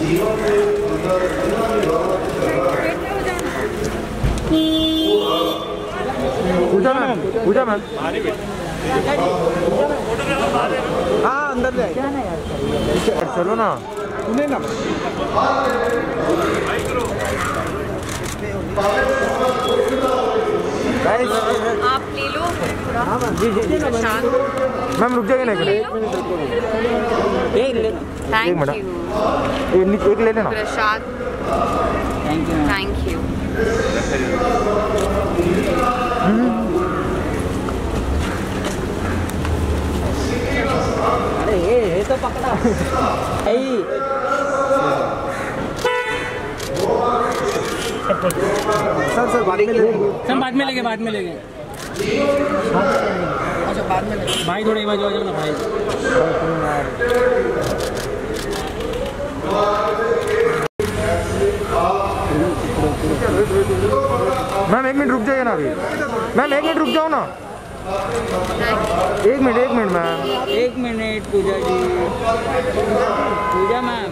पूजा ma'am, पूजा ma'am. हाँ अंदर ले चलो ना, सुने ना। आप ले लो। जी जी जी मैम, रुक जाइए ना एक मिनट। Thank you. एक ले लेना प्रसाद। Thank you. अरे ये तो पकड़ा। सर बाद में लेंगे। बाद में लेंगे। अच्छा बाद में भाई थोड़ा इवाज हो जाओ ना भाई। मैम 1 मिनट रुक जाइए ना अभी। मैम 1 मिनट रुक जाओ ना। 1 minute ma'am. 1 minute Puja ji. Puja ma'am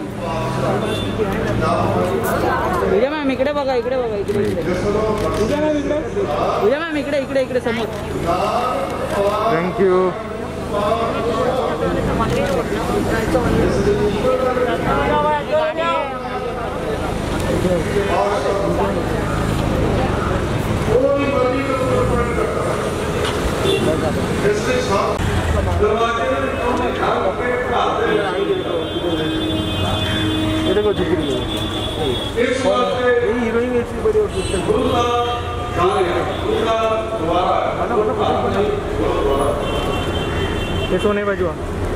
इकडे बघा, इकडे बघा, इकडे पूजा मैम इकडे समोर। Thank you. देखो हीरोइन ऐसी बड़ी सोने बजवा।